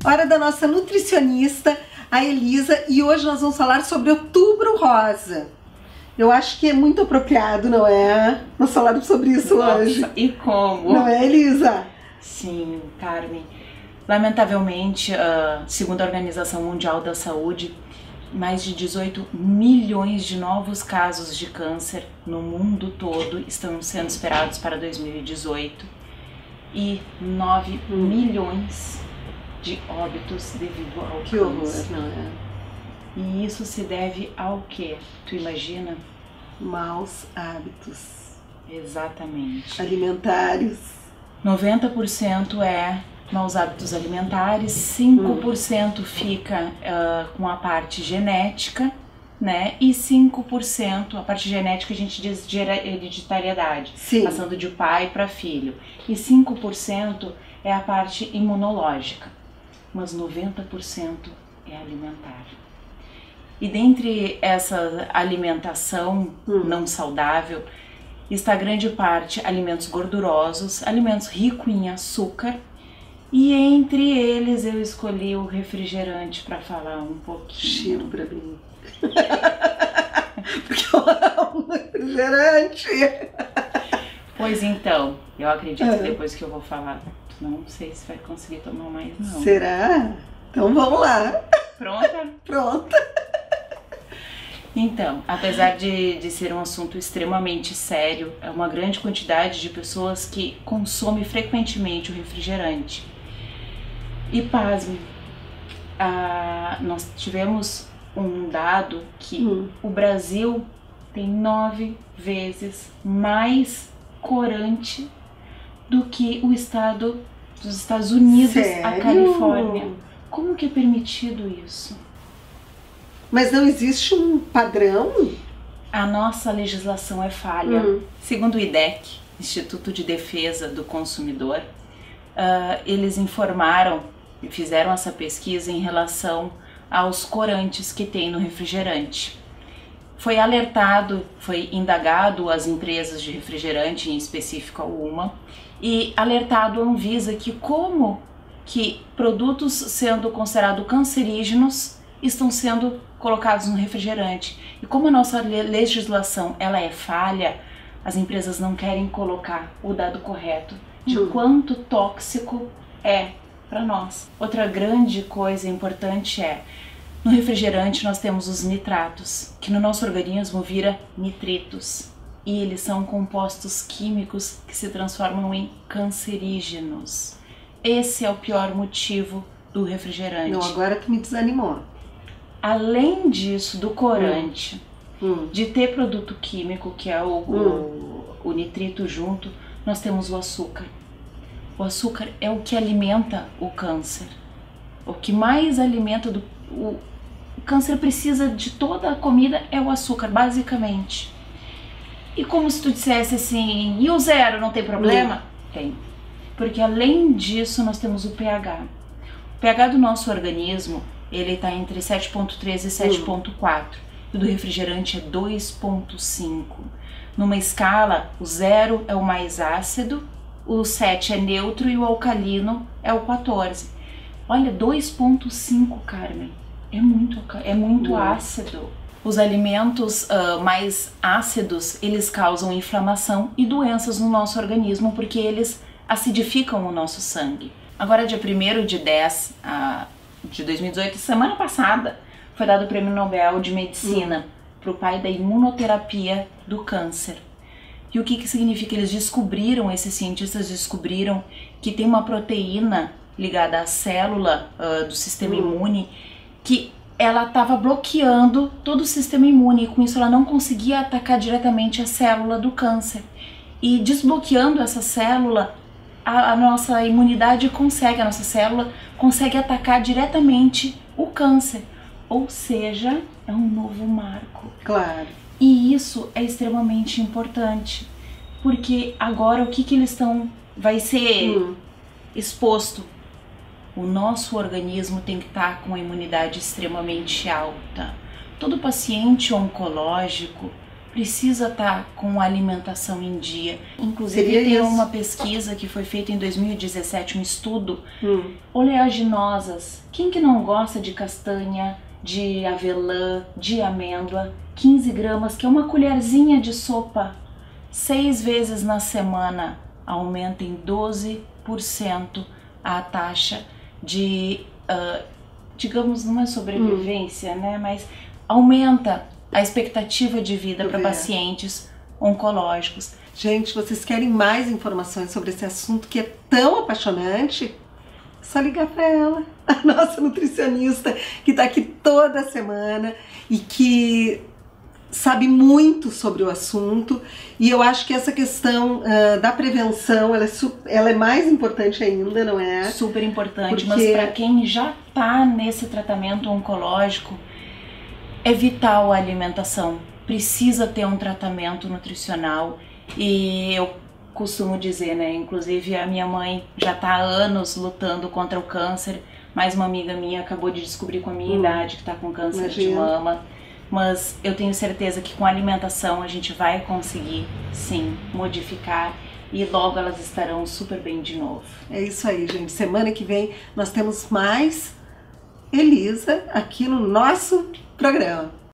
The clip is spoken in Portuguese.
Hora da nossa nutricionista, a Elisa, e hoje nós vamos falar sobre Outubro Rosa. Eu acho que é muito apropriado, não é? Nós falarmos sobre isso hoje. E como? Não é, Elisa? Sim, Carmen. Lamentavelmente, segundo a Organização Mundial da Saúde, mais de 18 milhões de novos casos de câncer no mundo todo estão sendo esperados para 2018 e 9 milhões de óbitos devido ao Que horror, não é? E isso se deve ao quê? Tu imagina? Maus hábitos. Exatamente. Alimentares. 90% é maus hábitos alimentares, 5% fica com a parte genética, né? E 5%, a parte genética a gente diz de hereditariedade, Sim. passando de pai para filho. E 5% é a parte imunológica, mas 90% é alimentar. E dentre essa alimentação não saudável, está grande parte alimentos gordurosos, alimentos ricos em açúcar, e entre eles eu escolhi o refrigerante para falar um pouquinho. Cheiro para mim. Porque eu amo refrigerante. Pois então, eu acredito que depois que eu vou falar, não sei se vai conseguir tomar mais não. Será? Então vamos lá. Pronta? Pronta. Então, apesar de ser um assunto extremamente sério, é uma grande quantidade de pessoas que consomem frequentemente o refrigerante. E pasme, nós tivemos um dado que o Brasil tem 9 vezes mais corante do que o estado dos Estados Unidos, Sério? a Califórnia. Como que é permitido isso? Mas não existe um padrão? A nossa legislação é falha. Segundo o IDEC, Instituto de Defesa do Consumidor, eles informaram e fizeram essa pesquisa em relação aos corantes que tem no refrigerante. Foi alertado, foi indagado as empresas de refrigerante, em específico a Uma, e alertado a Anvisa que como que produtos sendo considerados cancerígenos estão sendo colocados no refrigerante. E como a nossa legislação ela é falha, as empresas não querem colocar o dado correto de quanto tóxico é para nós. Outra grande coisa importante é, no refrigerante nós temos os nitratos, que no nosso organismo vira nitritos. E eles são compostos químicos que se transformam em cancerígenos. Esse é o pior motivo do refrigerante. Não, agora tu me desanimou. Além disso, do corante, de ter produto químico, que é o nitrito junto, nós temos o açúcar. O açúcar é o que alimenta o câncer. O que mais alimenta o câncer precisa de toda a comida é o açúcar, basicamente. E como se tu dissesse assim, e o zero não tem problema? Tem. Porque além disso nós temos o pH. O pH do nosso organismo, ele está entre 7.3 e 7.4. E o do refrigerante é 2.5. Numa escala, o 0 é o mais ácido, o 7 é neutro e o alcalino é o 14. Olha, 2.5, Carmen, é muito ácido. Os alimentos mais ácidos, eles causam inflamação e doenças no nosso organismo porque eles acidificam o nosso sangue. Agora, dia 1º de 10 de 2018, semana passada, foi dado o Prêmio Nobel de Medicina para o pai da imunoterapia do câncer. E o que significa? Esses cientistas descobriram que tem uma proteína ligada à célula do sistema imune que ela estava bloqueando todo o sistema imune e com isso ela não conseguia atacar diretamente a célula do câncer. E desbloqueando essa célula, a nossa imunidade a nossa célula consegue atacar diretamente o câncer. Ou seja, é um novo marco. Claro. E isso é extremamente importante, porque agora o que eles vai ser exposto? O nosso organismo tem que estar com a imunidade extremamente alta. Todo paciente oncológico precisa estar com a alimentação em dia. Inclusive Seria tem isso. uma pesquisa que foi feita em 2017, um estudo, oleaginosas. Quem que não gosta de castanha, de avelã, de amêndoa? 15 gramas, que é uma colherzinha de sopa, 6 vezes na semana, aumenta em 12% a taxa de, digamos, não é sobrevivência, né? Mas aumenta a expectativa de vida para pacientes oncológicos. Gente, vocês querem mais informações sobre esse assunto que é tão apaixonante? É só ligar para ela, a nossa nutricionista, que está aqui toda semana e que sabe muito sobre o assunto. E eu acho que essa questão da prevenção, ela é mais importante ainda, não é? Super importante, Porque... mas para quem já está nesse tratamento oncológico, é vital a alimentação. Precisa ter um tratamento nutricional. E eu costumo dizer, né? Inclusive a minha mãe já está há anos lutando contra o câncer. Mais uma amiga minha acabou de descobrir com a minha idade que está com câncer de mama. Mas eu tenho certeza que com a alimentação a gente vai conseguir, sim, modificar e logo elas estarão super bem de novo. É isso aí, gente. Semana que vem nós temos mais Elisa aqui no nosso programa.